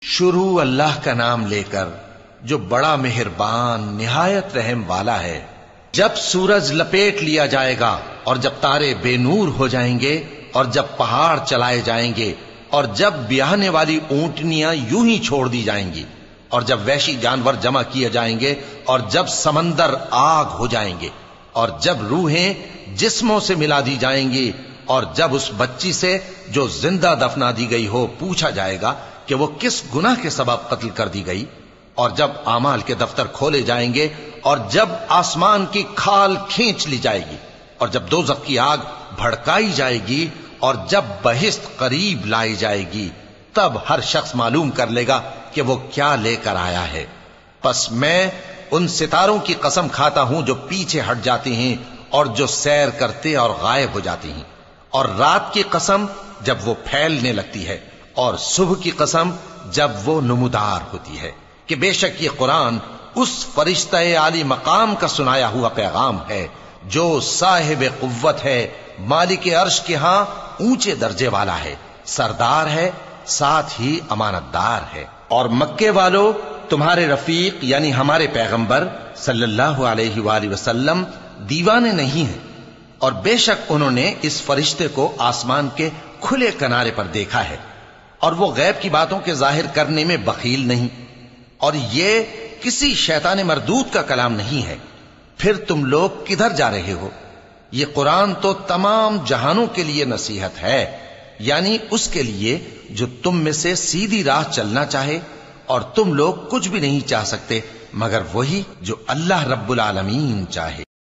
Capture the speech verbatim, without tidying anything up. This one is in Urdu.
شروع اللہ کا نام لے کر جو بڑا مہربان نہایت رحم والا ہے۔ جب سورج لپیٹ لیا جائے گا اور جب تارے بے نور ہو جائیں گے اور جب پہاڑ چلائے جائیں گے اور جب بیاہنے والی اونٹنیاں یوں ہی چھوڑ دی جائیں گی اور جب وحشی جانور جمع کیے جائیں گے اور جب سمندر آگ ہو جائیں گے اور جب روحیں جسموں سے ملا دی جائیں گی اور جب اس بچی سے جو زندہ دفنا دی گئی ہو پوچھا جائے گا کہ وہ کس گناہ کے سبب قتل کر دی گئی، اور جب اعمال کے دفتر کھولے جائیں گے اور جب آسمان کی کھال کھینچ لی جائے گی اور جب دوزخ کی آگ بھڑکائی جائے گی اور جب بہشت قریب لائی جائے گی، تب ہر شخص معلوم کر لے گا کہ وہ کیا لے کر آیا ہے۔ پس میں ان ستاروں کی قسم کھاتا ہوں جو پیچھے ہٹ جاتے ہیں اور جو سیر کرتے اور غائب ہو جاتے ہیں، اور رات کی قسم جب وہ پھیلنے لگتی ہے، اور صبح کی قسم جب وہ نمودار ہوتی ہے، کہ بے شک یہ قرآن اس فرشتہ عالی مقام کا سنایا ہوا پیغام ہے جو صاحب قوت ہے، مالک عرش کے ہاں اونچے درجے والا ہے، سردار ہے، ساتھ ہی امانت دار ہے۔ اور مکے والو، تمہارے رفیق یعنی ہمارے پیغمبر صلی اللہ علیہ وآلہ وسلم دیوانے نہیں ہیں، اور بے شک انہوں نے اس فرشتے کو آسمان کے کھلے کنارے پر دیکھا ہے، اور وہ غیب کی باتوں کے ظاہر کرنے میں بخیل نہیں، اور یہ کسی شیطان مردود کا کلام نہیں ہے۔ پھر تم لوگ کدھر جا رہے ہو؟ یہ قرآن تو تمام جہانوں کے لیے نصیحت ہے، یعنی اس کے لیے جو تم میں سے سیدھی راہ چلنا چاہے، اور تم لوگ کچھ بھی نہیں چاہ سکتے مگر وہی جو اللہ رب العالمین چاہے۔